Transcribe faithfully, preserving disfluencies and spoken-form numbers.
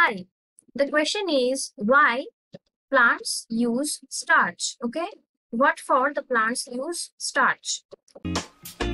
why. The question is why plants use starch. Okay, what for the plants use starch?